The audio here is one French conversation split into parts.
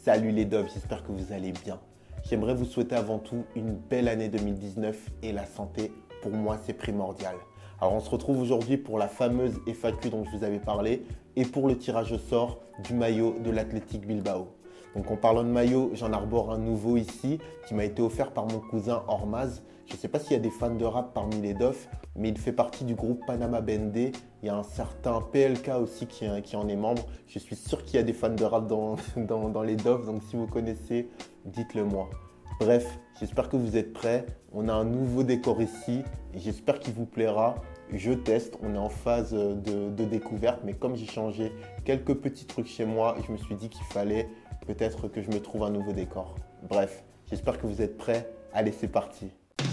Salut les doves, j'espère que vous allez bien. J'aimerais vous souhaiter avant tout une belle année 2019 et la santé, pour moi, c'est primordial. Alors on se retrouve aujourd'hui pour la fameuse FAQ dont je vous avais parlé et pour le tirage au sort du maillot de l'Athletic Bilbao. Donc en parlant de maillot, j'en arbore un nouveau ici qui m'a été offert par mon cousin Ormaz. Je ne sais pas s'il y a des fans de rap parmi les Dofs, mais il fait partie du groupe Panama Bende. Il y a un certain PLK aussi qui en est membre. Je suis sûr qu'il y a des fans de rap dans les Dofs, donc si vous connaissez, dites-le moi. Bref, j'espère que vous êtes prêts. On a un nouveau décor ici et j'espère qu'il vous plaira. Je teste, on est en phase de découverte, mais comme j'ai changé quelques petits trucs chez moi, je me suis dit qu'il fallait peut-être que je me trouve un nouveau décor. Bref, j'espère que vous êtes prêts. Allez, c'est parti.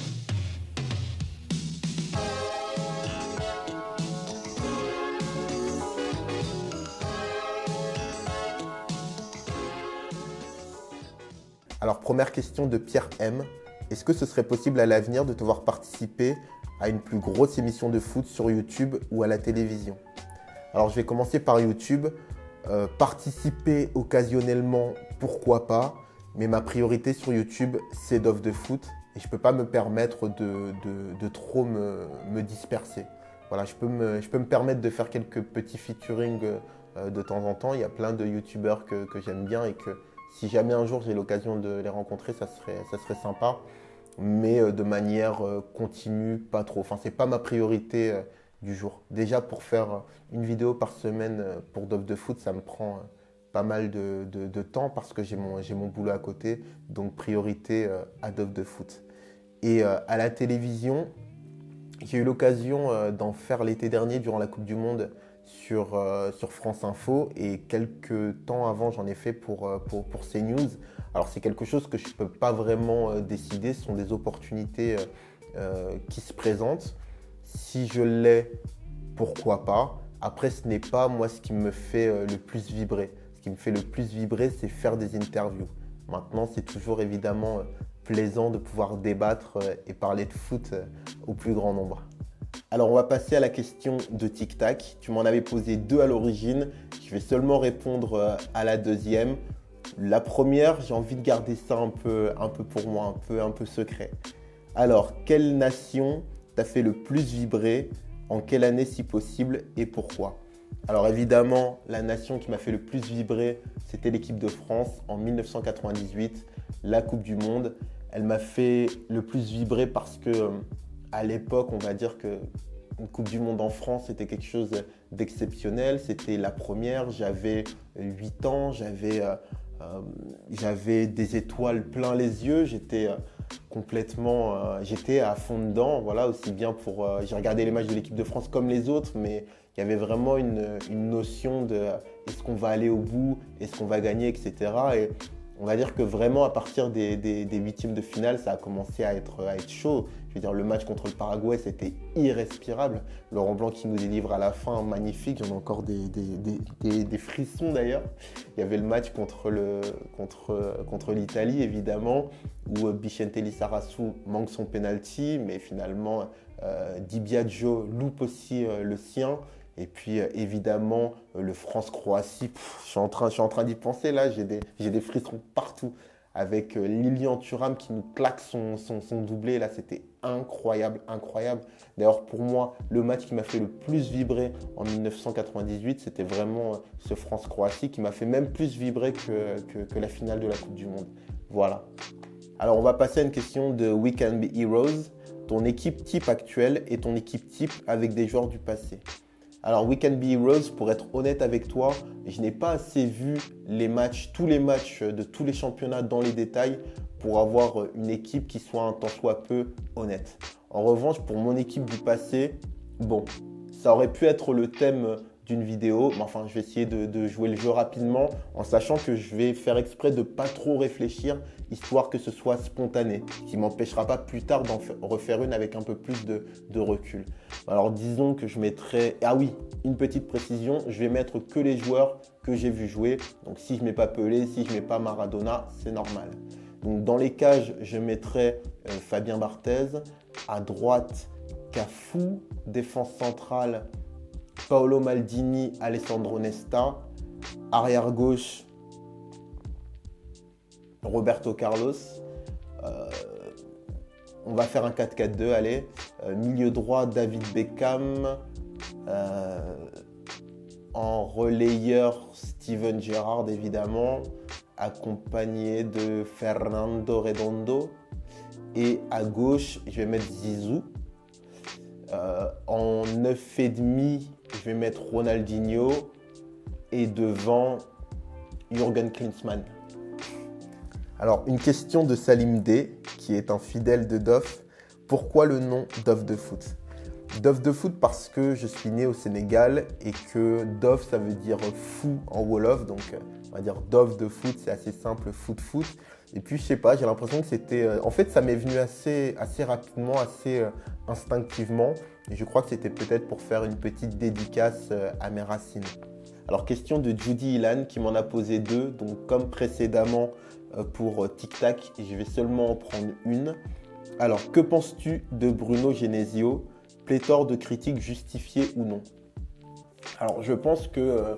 Alors, première question de Pierre M. Est-ce que ce serait possible à l'avenir de te voir participer à une plus grosse émission de foot sur YouTube ou à la télévision? Alors, je vais commencer par YouTube. Participer occasionnellement, pourquoi pas, mais ma priorité sur YouTube, c'est Dof de foot et je ne peux pas me permettre de trop me disperser. Voilà, je peux me permettre de faire quelques petits featuring de temps en temps. Il y a plein de YouTubeurs que j'aime bien et que si jamais un jour j'ai l'occasion de les rencontrer, ça serait sympa, mais de manière continue, pas trop. Enfin, ce n'est pas ma priorité du jour. Déjà, pour faire une vidéo par semaine pour Dof de foot, ça me prend pas mal de temps parce que j'ai mon boulot à côté. Donc, priorité à Dof de foot. Et à la télévision, j'ai eu l'occasion d'en faire l'été dernier durant la Coupe du Monde sur France Info et quelques temps avant, j'en ai fait pour CNews. Alors, c'est quelque chose que je ne peux pas vraiment décider. Ce sont des opportunités qui se présentent. Si je l'ai, pourquoi pas. Après, ce n'est pas moi ce qui me fait le plus vibrer. Ce qui me fait le plus vibrer, c'est faire des interviews. Maintenant, c'est toujours évidemment plaisant de pouvoir débattre et parler de foot au plus grand nombre. Alors, on va passer à la question de Tic Tac. Tu m'en avais posé deux à l'origine. Je vais seulement répondre à la deuxième. La première, j'ai envie de garder ça un peu pour moi, un peu secret. Alors, quelle nation t'a fait le plus vibrer? En quelle année si possible et pourquoi? Alors évidemment, la nation qui m'a fait le plus vibrer, c'était l'équipe de France en 1998, la Coupe du Monde. Elle m'a fait le plus vibrer parce que à l'époque, on va dire que une Coupe du Monde en France, c'était quelque chose d'exceptionnel. C'était la première, j'avais 8 ans, j'avais des étoiles plein les yeux, j'étais j'étais à fond dedans, voilà, aussi bien j'ai regardé les matchs de l'équipe de France comme les autres, mais il y avait vraiment une notion de est-ce qu'on va aller au bout, est-ce qu'on va gagner, etc. Et on va dire que vraiment à partir des huitièmes de finale, ça a commencé à être chaud. Je veux dire, le match contre le Paraguay, c'était irrespirable. Laurent Blanc qui nous délivre à la fin, magnifique. J'en ai encore des frissons d'ailleurs. Il y avait le match contre l'Italie, évidemment, où Vicente Lizarazu manque son penalty, mais finalement, Di Biagio loupe aussi le sien. Et puis évidemment, le France-Croatie, je suis en train d'y penser là, j'ai des frissons partout. Avec Lilian Thuram qui nous claque son doublé, là c'était incroyable, incroyable. D'ailleurs pour moi, le match qui m'a fait le plus vibrer en 1998, c'était vraiment ce France-Croatie qui m'a fait même plus vibrer que la finale de la Coupe du Monde. Voilà. Alors on va passer à une question de We Can Be Heroes. Ton équipe type actuelle et ton équipe type avec des joueurs du passé. Alors, We Can Be Heroes, pour être honnête avec toi, je n'ai pas assez vu tous les matchs de tous les championnats dans les détails pour avoir une équipe qui soit un tant soit peu honnête. En revanche, pour mon équipe du passé, bon, ça aurait pu être le thème d'une vidéo, mais enfin, je vais essayer de jouer le jeu rapidement en sachant que je vais faire exprès de ne pas trop réfléchir, histoire que ce soit spontané, ce qui ne m'empêchera pas plus tard d'en refaire une avec un peu plus de recul. Alors disons que je mettrai... Ah oui, une petite précision, je vais mettre que les joueurs que j'ai vu jouer. Donc si je ne mets pas Pelé, si je ne mets pas Maradona, c'est normal. Donc dans les cages, je mettrai Fabien Barthez. À droite, Cafu. Défense centrale, Paolo Maldini, Alessandro Nesta. Arrière gauche, Roberto Carlos. On va faire un 4-4-2, allez. Milieu droit, David Beckham. En relayeur, Steven Gerrard, évidemment, accompagné de Fernando Redondo. Et à gauche, je vais mettre Zizou. En 9,5, je vais mettre Ronaldinho. Et devant, Jürgen Klinsmann. Alors, une question de Salim D, qui est un fidèle de Dof. Pourquoi le nom Dof de foot? Dof de foot parce que je suis né au Sénégal et que Dof, ça veut dire fou en Wolof. Donc, on va dire Dof de foot, c'est assez simple, foot. Et puis, je sais pas, j'ai l'impression que c'était... en fait, ça m'est venu assez rapidement, assez instinctivement. Et je crois que c'était peut-être pour faire une petite dédicace à mes racines. Alors, question de Judy Ilan qui m'en a posé deux. Donc, comme précédemment pour Tic Tac, je vais seulement en prendre une. Alors, que penses-tu de Bruno Genesio? Pléthore de critiques justifiées ou non? Alors, je pense que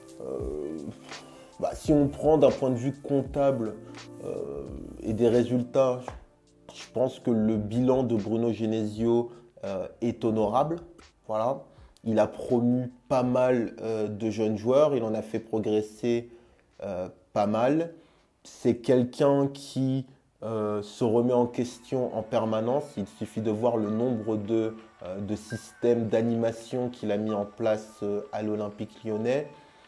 si on prend d'un point de vue comptable et des résultats, je pense que le bilan de Bruno Genesio est honorable. Voilà. Il a promu pas mal de jeunes joueurs, il en a fait progresser pas mal. C'est quelqu'un qui se remet en question en permanence. Il suffit de voir le nombre de systèmes d'animation qu'il a mis en place à l'Olympique Lyonnais.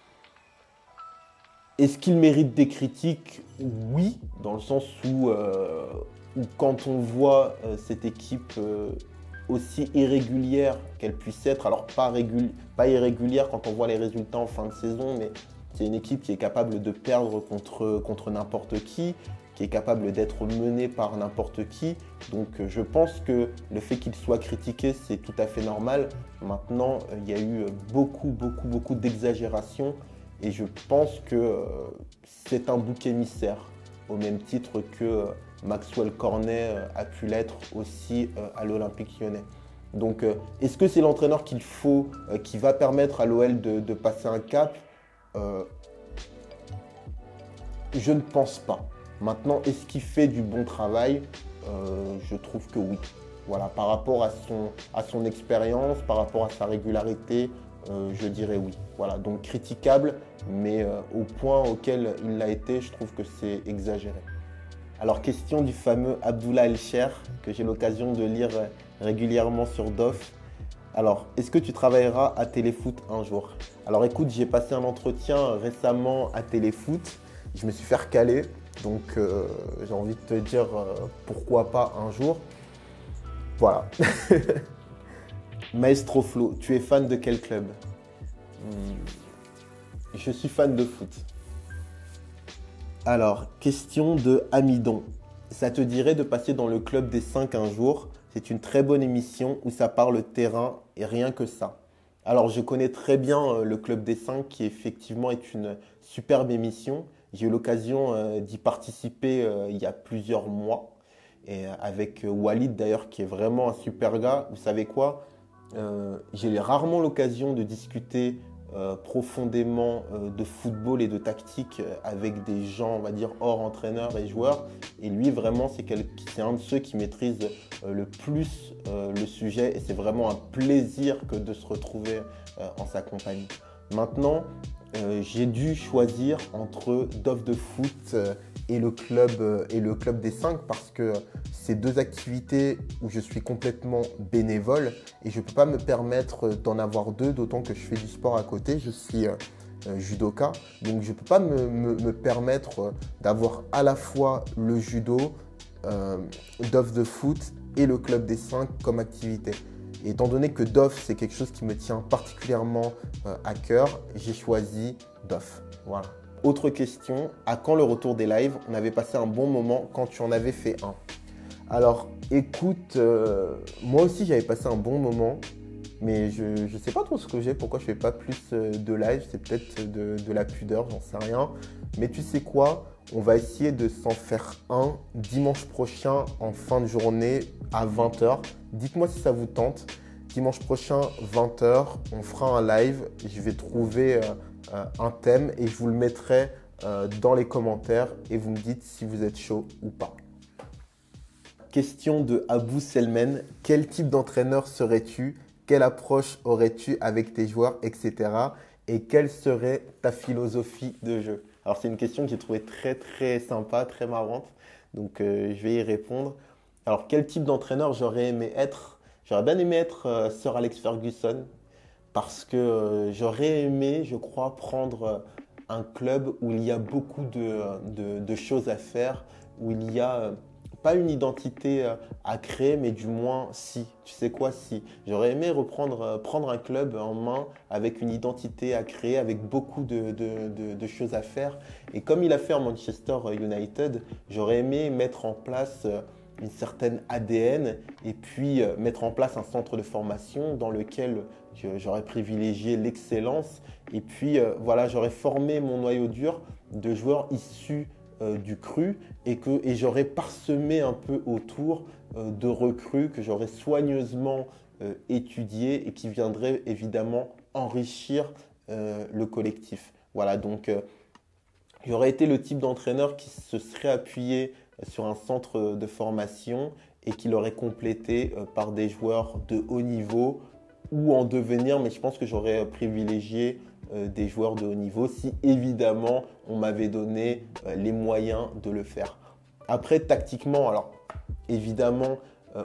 Est-ce qu'il mérite des critiques? Oui, dans le sens où quand on voit cette équipe aussi irrégulière qu'elle puisse être, alors pas irrégulière quand on voit les résultats en fin de saison, mais c'est une équipe qui est capable de perdre contre n'importe qui est capable d'être menée par n'importe qui. Donc je pense que le fait qu'il soit critiqué, c'est tout à fait normal. Maintenant, il y a eu beaucoup d'exagération et je pense que c'est un bouc émissaire, au même titre que Maxwell Cornet a pu l'être aussi à l'Olympique Lyonnais. Donc est-ce que c'est l'entraîneur qu'il faut, qui va permettre à l'OL de passer un cap? Je ne pense pas. Maintenant, est-ce qu'il fait du bon travail? Je trouve que oui. Voilà, par rapport à son expérience, par rapport à sa régularité, je dirais oui. Voilà, donc critiquable, mais au point auquel il l'a été, je trouve que c'est exagéré. Alors, question du fameux Abdullah El Cher, que j'ai l'occasion de lire régulièrement sur Dof. Alors, est-ce que tu travailleras à Téléfoot un jour? Alors écoute, j'ai passé un entretien récemment à Téléfoot. Je me suis fait recaler. Donc, j'ai envie de te dire pourquoi pas un jour. Voilà. Maestro Flo, tu es fan de quel club? Je suis fan de foot. Alors, question de Amidon. Ça te dirait de passer dans le club des 5 un jour? C'est une très bonne émission où ça parle terrain et rien que ça. Alors, je connais très bien le club des 5 qui effectivement est une superbe émission. J'ai eu l'occasion d'y participer il y a plusieurs mois et avec Walid d'ailleurs qui est vraiment un super gars. Vous savez quoi? J'ai rarement l'occasion de discuter profondément de football et de tactique avec des gens, on va dire, hors entraîneurs et joueurs. Et lui, vraiment, c'est un de ceux qui maîtrise le plus le sujet et c'est vraiment un plaisir que de se retrouver en sa compagnie. Maintenant, j'ai dû choisir entre Dof de foot et le club des 5 parce que c'est deux activités où je suis complètement bénévole et je ne peux pas me permettre d'en avoir deux, d'autant que je fais du sport à côté. Je suis judoka, donc je ne peux pas me permettre d'avoir à la fois le judo, Dof de foot et le club des 5 comme activité. Et étant donné que Dof, c'est quelque chose qui me tient particulièrement à cœur, j'ai choisi Dof. Voilà. Autre question, à quand le retour des lives? On avait passé un bon moment quand tu en avais fait un. Alors, écoute, moi aussi j'avais passé un bon moment, mais je ne sais pas trop ce que j'ai, pourquoi je ne fais pas plus de live. C'est peut-être de la pudeur, j'en sais rien. Mais tu sais quoi? On va essayer de s'en faire un dimanche prochain en fin de journée à 20 h. Dites-moi si ça vous tente. Dimanche prochain, 20 h, on fera un live. Je vais trouver un thème et je vous le mettrai dans les commentaires et vous me dites si vous êtes chaud ou pas. Question de Abou Selmen. Quel type d'entraîneur serais-tu? Quelle approche aurais-tu avec tes joueurs, etc. Et quelle serait ta philosophie de jeu? Alors, c'est une question que j'ai trouvée très, très sympa, très marrante. Donc, je vais y répondre. Alors, quel type d'entraîneur j'aurais aimé être? J'aurais bien aimé être Sir Alex Ferguson parce que j'aurais aimé, je crois, prendre un club où il y a beaucoup de choses à faire, où il y a pas une identité à créer, mais du moins si. Tu sais quoi, si. J'aurais aimé prendre un club en main avec une identité à créer, avec beaucoup de choses à faire. Et comme il a fait en Manchester United, j'aurais aimé mettre en place une certaine ADN et puis mettre en place un centre de formation dans lequel j'aurais privilégié l'excellence. Et puis voilà, j'aurais formé mon noyau dur de joueurs issus du cru et j'aurais parsemé un peu autour de recrues que j'aurais soigneusement étudiées et qui viendraient évidemment enrichir le collectif. Voilà, donc j'aurais été le type d'entraîneur qui se serait appuyé sur un centre de formation et qui l'aurait complété par des joueurs de haut niveau ou en devenir, mais je pense que j'aurais privilégié des joueurs de haut niveau si évidemment on m'avait donné les moyens de le faire. Après, tactiquement, alors évidemment,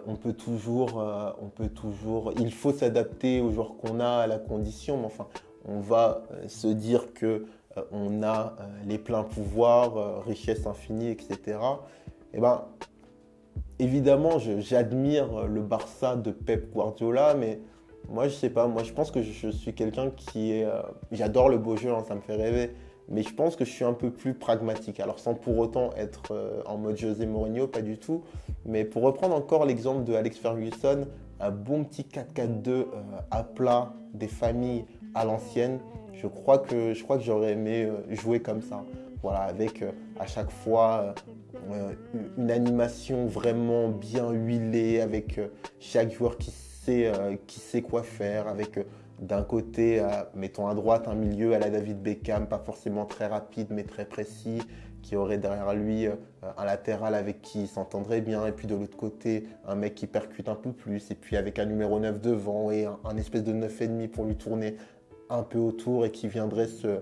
il faut s'adapter aux joueurs qu'on a, à la condition, mais enfin, on va se dire que on a les pleins pouvoirs, richesse infinie, etc. Et ben, évidemment, j'admire le Barça de Pep Guardiola, mais moi, je sais pas. Moi, je pense que je suis quelqu'un qui est... j'adore le beau jeu, hein, ça me fait rêver. Mais je pense que je suis un peu plus pragmatique. Alors, sans pour autant être en mode José Mourinho, pas du tout. Mais pour reprendre encore l'exemple de Alex Ferguson, un bon petit 4-4-2 à plat, des familles à l'ancienne, je crois que j'aurais aimé jouer comme ça. Voilà, avec à chaque fois une animation vraiment bien huilée, avec chaque joueur qui sait quoi faire, avec d'un côté, mettons à droite, un milieu à la David Beckham, pas forcément très rapide mais très précis, qui aurait derrière lui un latéral avec qui il s'entendrait bien, et puis de l'autre côté, un mec qui percute un peu plus, et puis avec un numéro 9 devant et un espèce de 9,5 pour lui tourner un peu autour et qui viendrait se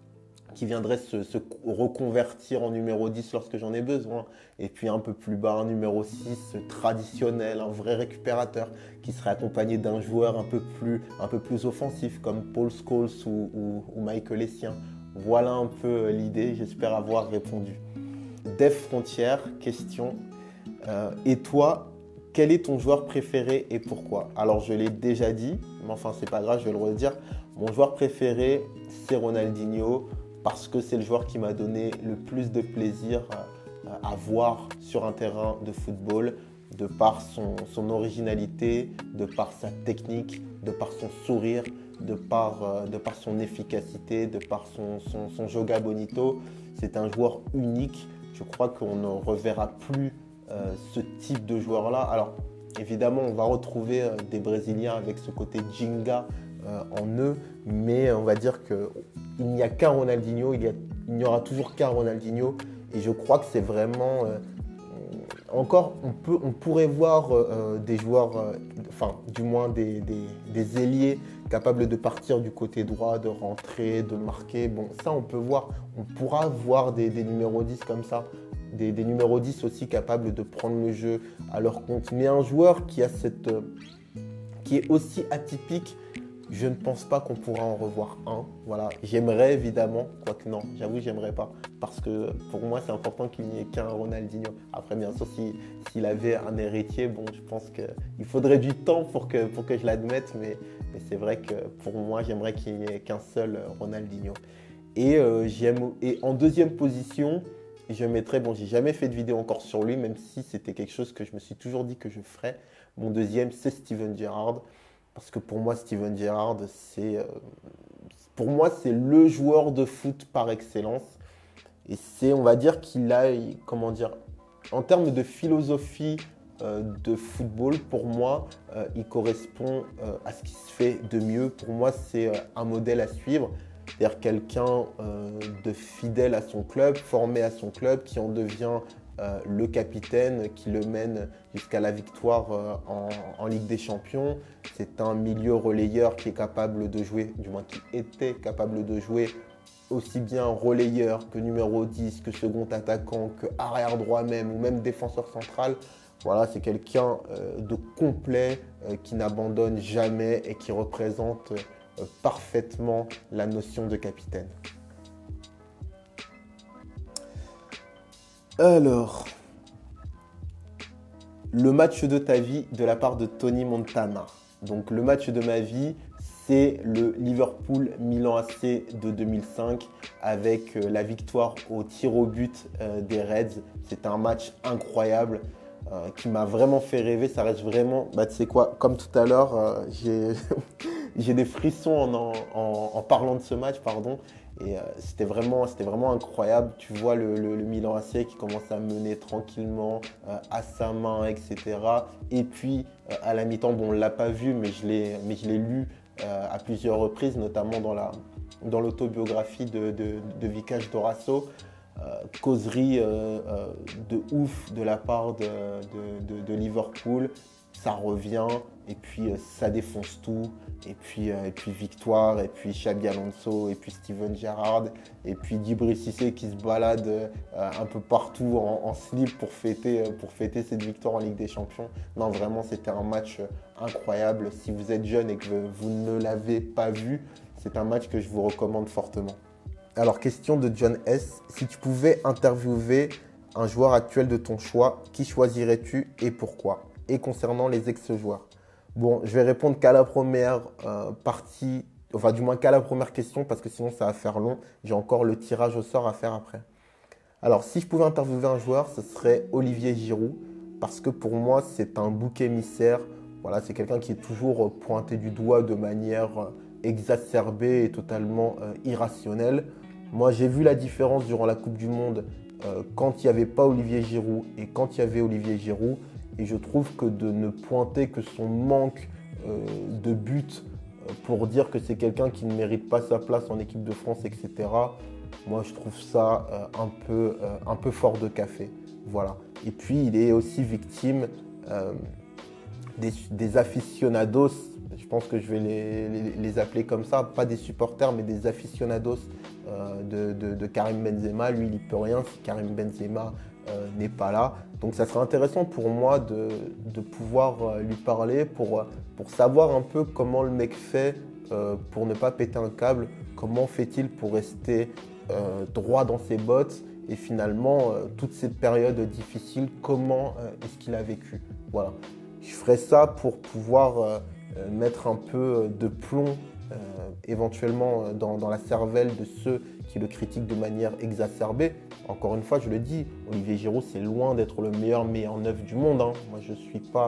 reconvertir en numéro 10 lorsque j'en ai besoin. Et puis un peu plus bas, un numéro 6 traditionnel, un vrai récupérateur qui serait accompagné d'un joueur un peu plus offensif comme Paul Scholes ou Michael Essien. Voilà un peu l'idée, j'espère avoir répondu. Dev Frontière, question. Et toi, quel est ton joueur préféré et pourquoi? Alors je l'ai déjà dit, mais enfin c'est pas grave, je vais le redire. Mon joueur préféré, c'est Ronaldinho, parce que c'est le joueur qui m'a donné le plus de plaisir à voir sur un terrain de football, de par son originalité, de par sa technique, de par son sourire, de par son efficacité, de par son joga bonito. C'est un joueur unique. Je crois qu'on ne reverra plus ce type de joueur-là. Alors, évidemment, on va retrouver des Brésiliens avec ce côté Ginga en eux, mais on va dire qu'il n'y a qu'un Ronaldinho, il n'y aura toujours qu'un Ronaldinho, et je crois que c'est vraiment... encore, on pourrait voir des joueurs, enfin du moins des ailiers capables de partir du côté droit, de rentrer, de marquer. Bon, ça on peut voir, on pourra voir des numéros 10 comme ça, des numéros 10 aussi capables de prendre le jeu à leur compte. Mais un joueur qui est aussi atypique, je ne pense pas qu'on pourra en revoir un. Voilà. J'aimerais évidemment, quoique non, j'avoue, j'aimerais pas. Parce que pour moi, c'est important qu'il n'y ait qu'un Ronaldinho. Après, bien sûr, s'il avait un héritier, bon, je pense qu'il faudrait du temps pour que je l'admette. Mais c'est vrai que pour moi, j'aimerais qu'il n'y ait qu'un seul Ronaldinho. Et en deuxième position, je mettrais, bon, j'ai jamais fait de vidéo encore sur lui, même si c'était quelque chose que je me suis toujours dit que je ferais. Mon deuxième, c'est Steven Gerrard. Parce que pour moi, Steven Gerrard, c'est le joueur de foot par excellence. Et on va dire qu'il a, comment dire, en termes de philosophie de football, pour moi, il correspond à ce qui se fait de mieux. Pour moi, c'est un modèle à suivre. c'est-à-dire quelqu'un de fidèle à son club, formé à son club, qui en devient le capitaine, qui le mène jusqu'à la victoire en Ligue des Champions. C'est un milieu relayeur qui est capable de jouer, du moins qui était capable de jouer aussi bien relayeur que numéro 10, que second attaquant, que arrière droit même, ou même défenseur central. Voilà, c'est quelqu'un de complet qui n'abandonne jamais et qui représente parfaitement la notion de capitaine. Alors, le match de ta vie de la part de Tony Montana. Donc, le match de ma vie, c'est le Liverpool-Milan AC de 2005 avec la victoire au tir au but des Reds. C'était un match incroyable qui m'a vraiment fait rêver. Ça reste vraiment, tu sais quoi, comme tout à l'heure, j'ai des frissons en parlant de ce match, pardon. Et c'était vraiment incroyable. Tu vois le Milan AC qui commence à mener tranquillement à sa main, etc. Et puis à la mi-temps, bon, on ne l'a pas vu, mais je l'ai lu à plusieurs reprises, notamment dans l'autobiographie de Vikash Dorasso. Causerie de ouf de la part de Liverpool. Ça revient et puis ça défonce tout. Et puis victoire, et puis Xabi Alonso, et puis Steven Gerrard, et puis Djibril Cissé qui se balade un peu partout en slip pour fêter cette victoire en Ligue des Champions. Non, vraiment, c'était un match incroyable. Si vous êtes jeune et que vous ne l'avez pas vu, c'est un match que je vous recommande fortement. Alors, question de John S. Si tu pouvais interviewer un joueur actuel de ton choix, qui choisirais-tu et pourquoi? Et concernant les ex-joueurs. Bon, je vais répondre qu'à la première partie, enfin du moins qu'à la première question parce que sinon ça va faire long. J'ai encore le tirage au sort à faire après. Alors, si je pouvais interviewer un joueur, ce serait Olivier Giroud parce que pour moi, c'est un bouc émissaire. Voilà, c'est quelqu'un qui est toujours pointé du doigt de manière exacerbée et totalement irrationnelle. Moi, j'ai vu la différence durant la Coupe du Monde quand il n'y avait pas Olivier Giroud et quand il y avait Olivier Giroud. Et je trouve que de ne pointer que son manque de but pour dire que c'est quelqu'un qui ne mérite pas sa place en équipe de France, etc., moi, je trouve ça un peu fort de café. Voilà. Et puis, il est aussi victime des aficionados. Je pense que je vais les appeler comme ça, pas des supporters, mais des aficionados de Karim Benzema. Lui, il n'y peut rien si Karim Benzema n'est pas là. Donc ça serait intéressant pour moi de pouvoir lui parler pour savoir un peu comment le mec fait pour ne pas péter un câble, comment fait-il pour rester droit dans ses bottes et finalement toutes ces périodes difficiles, comment est-ce qu'il a vécu. Voilà. Je ferai ça pour pouvoir mettre un peu de plomb éventuellement dans la cervelle de ceux qui le critiquent de manière exacerbée. Encore une fois, je le dis, Olivier Giroud, c'est loin d'être le meilleur neuf du monde. Hein. Moi, je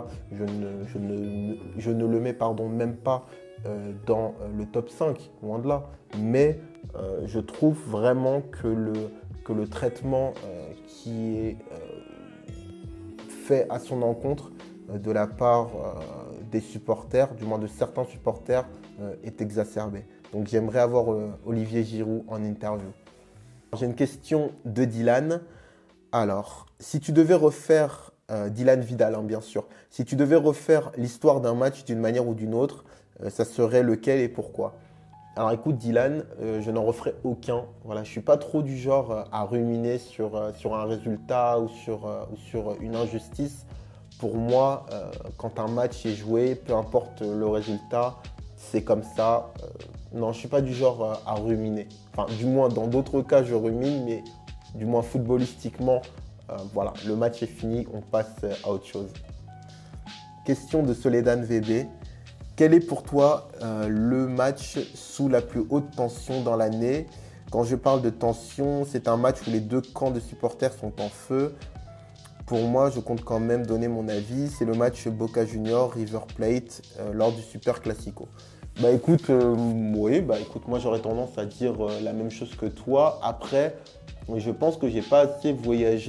ne le mets même pas dans le top 5, loin de là. Mais je trouve vraiment que le traitement qui est fait à son encontre de la part des supporters, du moins de certains supporters, est exacerbé. Donc j'aimerais avoir Olivier Giroud en interview. J'ai une question de Dylan. Alors, si tu devais refaire, Dylan Vidal, hein, bien sûr, si tu devais refaire l'histoire d'un match d'une manière ou d'une autre, ça serait lequel et pourquoi? Alors écoute Dylan, je n'en referai aucun. Voilà, je ne suis pas trop du genre à ruminer sur un résultat ou sur une injustice. Pour moi, quand un match est joué, peu importe le résultat, c'est comme ça. Non, je ne suis pas du genre à ruminer. Enfin, du moins, dans d'autres cas, je rumine, mais du moins footballistiquement, voilà, le match est fini, on passe à autre chose. Question de Soledad VB. Quel est pour toi le match sous la plus haute tension dans l'année? Quand je parle de tension, c'est un match où les deux camps de supporters sont en feu. Pour moi, je compte quand même donner mon avis. C'est le match Boca Juniors River Plate lors du Super Classico. Bah écoute, oui, bah écoute, moi j'aurais tendance à dire la même chose que toi. Après, je pense que j'ai pas assez voyagé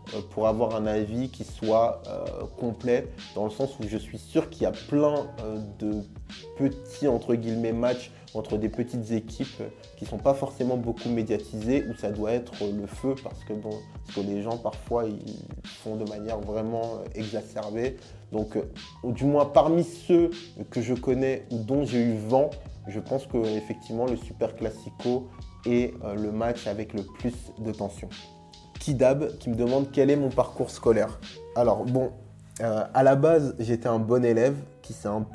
pour avoir un avis qui soit complet, dans le sens où je suis sûr qu'il y a plein de petits, entre guillemets, matchs entre des petites équipes qui ne sont pas forcément beaucoup médiatisées, où ça doit être le feu, parce que les gens, parfois, ils font de manière vraiment exacerbée. Donc, du moins, parmi ceux que je connais ou dont j'ai eu vent, je pense qu'effectivement, le Super Classico est le match avec le plus de tension. Kidab qui me demande quel est mon parcours scolaire. Alors, bon, à la base, j'étais un bon élève qui s'est un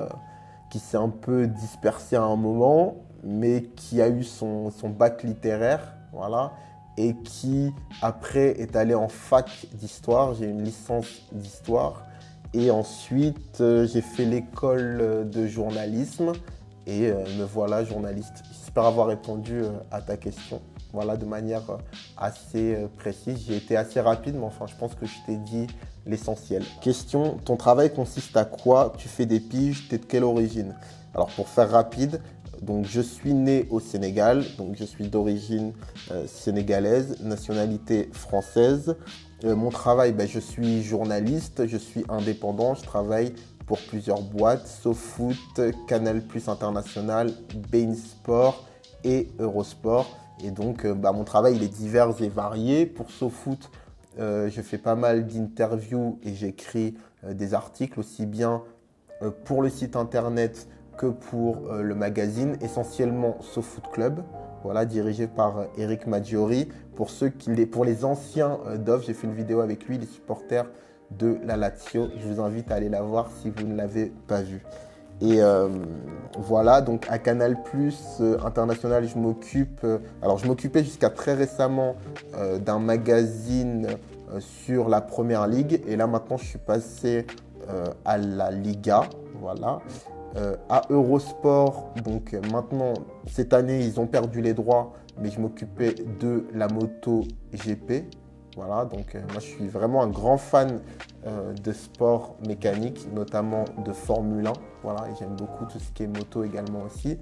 peu dispersé à un moment, mais qui a eu son bac littéraire, voilà, et qui, après, est allé en fac d'histoire. J'ai une licence d'histoire. Et ensuite, j'ai fait l'école de journalisme et me voilà journaliste. J'espère avoir répondu à ta question, voilà, de manière assez précise. J'ai été assez rapide, mais enfin, je pense que je t'ai dit l'essentiel. Question, ton travail consiste à quoi? Tu fais des piges, tu es de quelle origine? Alors, pour faire rapide, donc je suis né au Sénégal, donc je suis d'origine sénégalaise, nationalité française. Mon travail, je suis journaliste, je suis indépendant, je travaille pour plusieurs boîtes, SoFoot, Canal+ International, beIN Sport et Eurosport. Et donc, mon travail, il est divers et varié. Pour SoFoot, je fais pas mal d'interviews et j'écris des articles aussi bien pour le site internet que pour le magazine, essentiellement SoFoot Club, voilà, dirigé par Eric Maggiori. Pour les anciens d'OFF, j'ai fait une vidéo avec lui, les supporters de la Lazio. Je vous invite à aller la voir si vous ne l'avez pas vue. Et voilà, donc à Canal+ International, je m'occupais jusqu'à très récemment d'un magazine sur la Première Ligue. Et là, maintenant, je suis passé à la Liga, voilà. À Eurosport, donc maintenant, cette année, ils ont perdu les droits, mais je m'occupais de la moto GP. Voilà, donc moi, je suis vraiment un grand fan de sport mécanique, notamment de Formule 1. Voilà, et j'aime beaucoup tout ce qui est moto également aussi.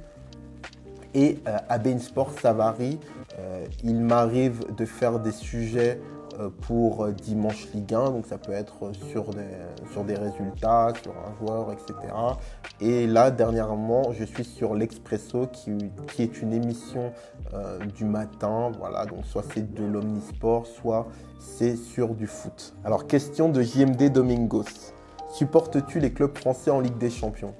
Et à beIN Sport, ça varie. Il m'arrive de faire des sujets pour Dimanche Ligue 1, donc ça peut être sur des résultats, sur un joueur, etc. Et là, dernièrement, je suis sur l'Expresso, qui est une émission du matin, voilà, donc soit c'est de l'omnisport, soit c'est sur du foot. Alors, question de JMD Domingos. Supportes-tu les clubs français en Ligue des Champions?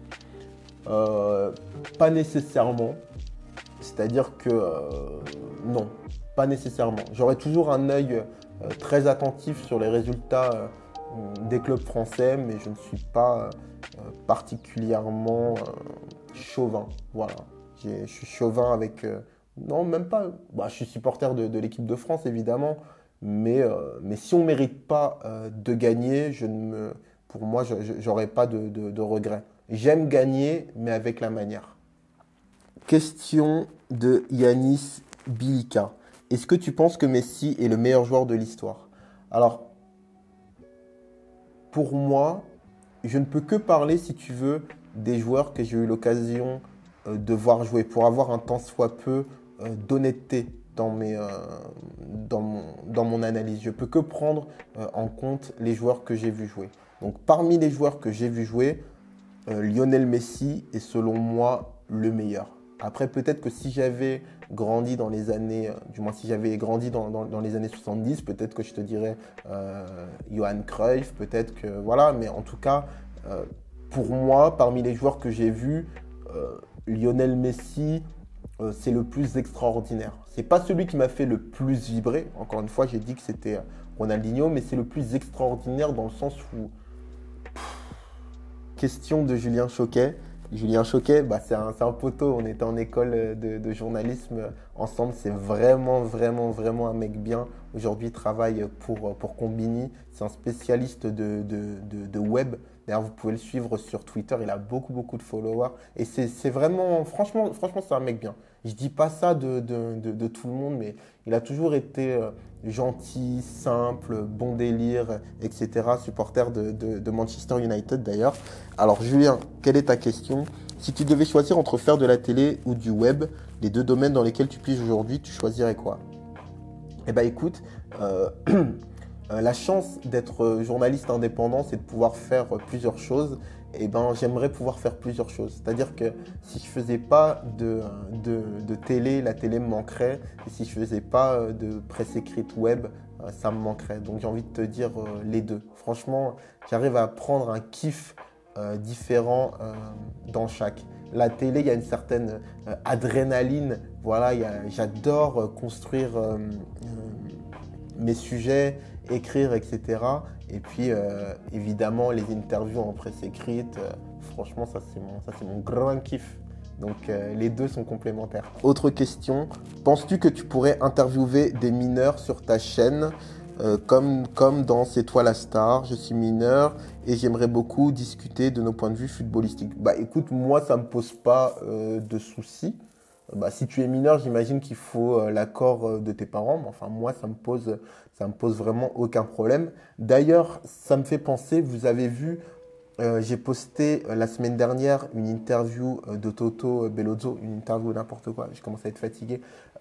Pas nécessairement. C'est-à-dire que non, pas nécessairement. J'aurai toujours un œil très attentif sur les résultats des clubs français, mais je ne suis pas particulièrement chauvin. Voilà. Je suis chauvin avec... non, même pas. Je suis supporter de l'équipe de France, évidemment. Mais si on ne mérite pas de gagner, pour moi, je n'aurai pas de regrets. J'aime gagner, mais avec la manière. Question de Yanis Bilika. Est-ce que tu penses que Messi est le meilleur joueur de l'histoire? Alors, pour moi, je ne peux que parler, si tu veux, des joueurs que j'ai eu l'occasion de voir jouer, pour avoir un tant soit peu d'honnêteté dans mon analyse. Je ne peux que prendre en compte les joueurs que j'ai vus jouer. Donc, parmi les joueurs que j'ai vus jouer, Lionel Messi est selon moi le meilleur. Après, peut-être que si j'avais grandi dans les années, du moins si j'avais grandi dans les années 70, peut-être que je te dirais Johan Cruyff, peut-être que voilà, mais en tout cas, pour moi, parmi les joueurs que j'ai vus, Lionel Messi, c'est le plus extraordinaire. C'est pas celui qui m'a fait le plus vibrer. Encore une fois, j'ai dit que c'était Ronaldinho, mais c'est le plus extraordinaire dans le sens où... Question de Julien Choquet. Julien Choquet, c'est un poteau. On était en école de journalisme ensemble. C'est vraiment un mec bien. Aujourd'hui, il travaille pour Combini. C'est un spécialiste de web. D'ailleurs, vous pouvez le suivre sur Twitter. Il a beaucoup de followers. Et c'est vraiment, franchement, c'est un mec bien. Je dis pas ça de tout le monde, mais il a toujours été gentil, simple, bon délire, etc. Supporter de Manchester United d'ailleurs. Alors Julien, quelle est ta question? Si tu devais choisir entre faire de la télé ou du web, les deux domaines dans lesquels tu piges aujourd'hui, tu choisirais quoi? Eh bien écoute, La chance d'être journaliste indépendant, c'est de pouvoir faire plusieurs choses. Et ben, j'aimerais pouvoir faire plusieurs choses. C'est-à-dire que si je faisais pas de télé, la télé me manquerait. Et si je faisais pas de presse écrite web, ça me manquerait. Donc j'ai envie de te dire les deux. Franchement, j'arrive à prendre un kiff différent dans chaque. La télé, il y a une certaine adrénaline. Voilà, j'adore construire mes sujets, écrire, etc. Et puis, évidemment, les interviews en presse écrite, franchement, ça, c'est mon grand kiff. Donc, les deux sont complémentaires. Autre question, penses-tu que tu pourrais interviewer des mineurs sur ta chaîne comme dans C'est toi la star, je suis mineur et j'aimerais beaucoup discuter de nos points de vue footballistiques. Bah écoute, moi, ça ne me pose pas de soucis. Bah, si tu es mineur, j'imagine qu'il faut l'accord de tes parents. Mais enfin, moi, ça me pose vraiment aucun problème. D'ailleurs, ça me fait penser, vous avez vu, j'ai posté la semaine dernière une interview de Toto Bellozzo, une interview n'importe quoi, je commence à être fatigué.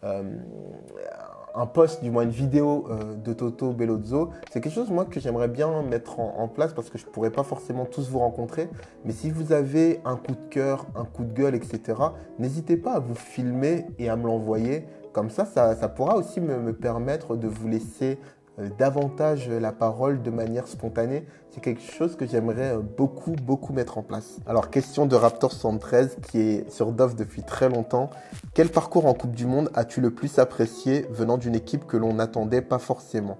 Un post, du moins une vidéo de Toto Bellozzo. C'est quelque chose, moi, que j'aimerais bien mettre en place parce que je ne pourrais pas forcément tous vous rencontrer. Mais si vous avez un coup de cœur, un coup de gueule, etc., n'hésitez pas à vous filmer et à me l'envoyer. Comme ça pourra aussi me permettre de vous laisser davantage la parole de manière spontanée. C'est quelque chose que j'aimerais beaucoup mettre en place. Alors, question de Raptor73 qui est sur Dove depuis très longtemps. Quel parcours en Coupe du Monde as-tu le plus apprécié venant d'une équipe que l'on n'attendait pas forcément?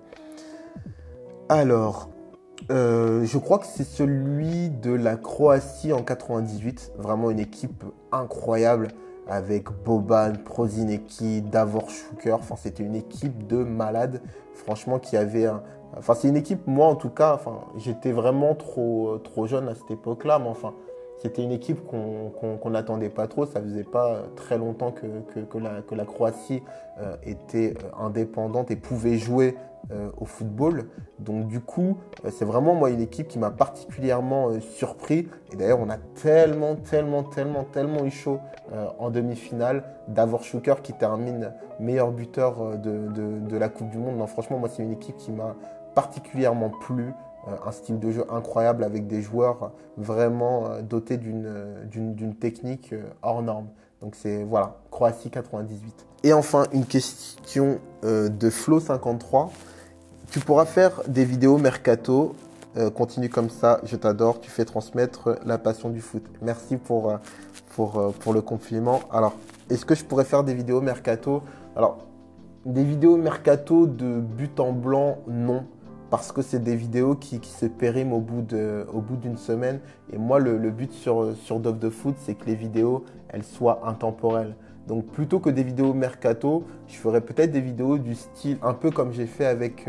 Alors, je crois que c'est celui de la Croatie en 98. Vraiment une équipe incroyable avec Boban, Prosinecki, Davor Šuker. Enfin, c'était une équipe de malades. Franchement, qui avait Enfin, c'est une équipe, moi en tout cas, enfin, j'étais vraiment trop jeune à cette époque-là, mais enfin, c'était une équipe qu'on n'attendait pas trop. Ça faisait pas très longtemps que la Croatie était indépendante et pouvait jouer au football. Donc du coup, c'est vraiment moi une équipe qui m'a particulièrement surpris. Et d'ailleurs, on a tellement eu chaud en demi-finale. Davor Šuker qui termine meilleur buteur de la Coupe du Monde. Non, franchement, moi c'est une équipe qui m'a particulièrement plu. Un style de jeu incroyable avec des joueurs vraiment dotés d'une technique hors norme. Donc c'est, voilà, Croatie 98. Et enfin, une question de Flo53. Tu pourras faire des vidéos mercato. Continue comme ça, je t'adore. Tu fais transmettre la passion du foot. Merci pour le compliment. Alors, est-ce que je pourrais faire des vidéos mercato? Alors, des vidéos mercato de but en blanc, non. Parce que c'est des vidéos qui se périment au bout d'une semaine. Et moi, le but sur Dove de Foot, c'est que les vidéos, elles soient intemporelles. Donc, plutôt que des vidéos mercato, je ferais peut-être des vidéos du style un peu comme j'ai fait avec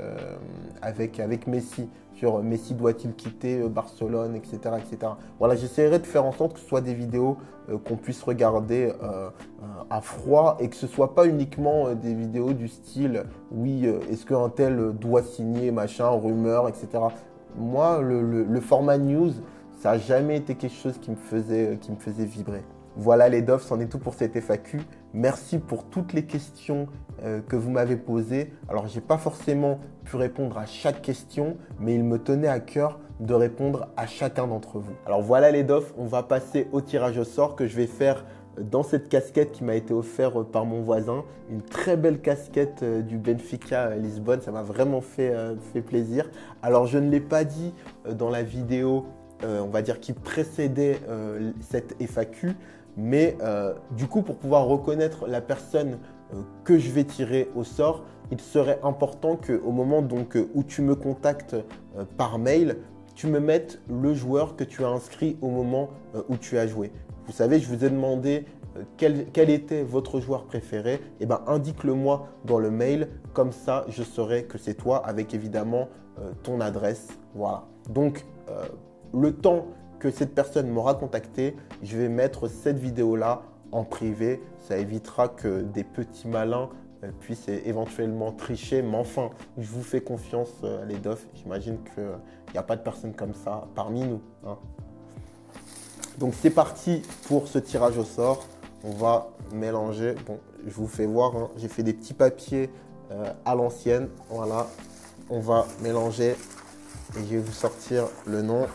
Messi. Sur Messi doit-il quitter Barcelone, etc., etc. Voilà, j'essaierai de faire en sorte que ce soit des vidéos qu'on puisse regarder à froid et que ce ne soit pas uniquement des vidéos du style « oui, est-ce qu'un tel doit signer, machin, rumeur, etc. » Moi, le format news, ça n'a jamais été quelque chose qui me faisait vibrer. Voilà les Doves, c'en est tout pour cette FAQ. Merci pour toutes les questions que vous m'avez posées. Alors, je n'ai pas forcément pu répondre à chaque question, mais il me tenait à cœur de répondre à chacun d'entre vous. Alors voilà les Doves, on va passer au tirage au sort que je vais faire dans cette casquette qui m'a été offerte par mon voisin. Une très belle casquette du Benfica Lisbonne, ça m'a vraiment fait plaisir. Alors, je ne l'ai pas dit dans la vidéo, on va dire, qui précédait cette FAQ. Mais du coup, pour pouvoir reconnaître la personne que je vais tirer au sort, il serait important qu'au moment donc, où tu me contactes par mail, tu me mettes le joueur que tu as inscrit au moment où tu as joué. Vous savez, je vous ai demandé quel était votre joueur préféré. Eh bien, indique-le-moi dans le mail. Comme ça, je saurai que c'est toi avec évidemment ton adresse. Voilà. Donc, le temps que cette personne m'aura contacté, je vais mettre cette vidéo-là en privé. Ça évitera que des petits malins puissent éventuellement tricher. Mais enfin, je vous fais confiance, les Doves. J'imagine qu'il n'y a pas de personne comme ça parmi nous, hein. Donc, c'est parti pour ce tirage au sort. On va mélanger. Bon, je vous fais voir, hein. J'ai fait des petits papiers à l'ancienne. Voilà. on va mélanger et je vais vous sortir le nom.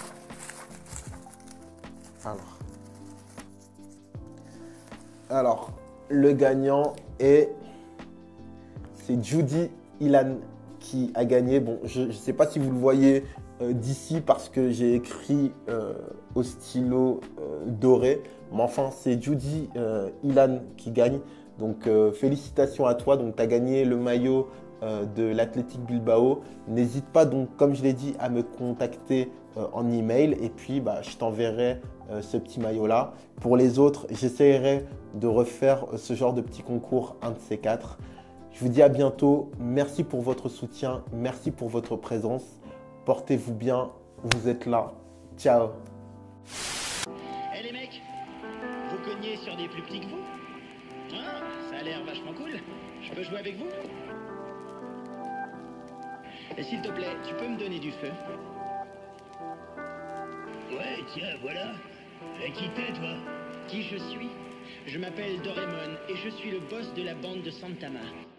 Alors, le gagnant est... C'est Judy Ilan qui a gagné. Bon, je ne sais pas si vous le voyez d'ici parce que j'ai écrit au stylo doré. Mais enfin, c'est Judy Ilan qui gagne. Donc, félicitations à toi. Donc, tu as gagné le maillot de l'Athletic Bilbao. N'hésite pas, donc, comme je l'ai dit, à me contacter en email. Et puis, je t'enverrai ce petit maillot-là. Pour les autres, j'essaierai de refaire ce genre de petit concours, un de ces quatre. Je vous dis à bientôt. Merci pour votre soutien. Merci pour votre présence. Portez-vous bien. Vous êtes là. Ciao. Eh les mecs, vous cognez sur des plus petits que vous? Ah, ça a l'air vachement cool. Je peux jouer avec vous? Et s'il te plaît, tu peux me donner du feu? Ouais, tiens, voilà. Qui t'es, toi? Qui je suis? Je m'appelle Doraemon et je suis le boss de la bande de Santama.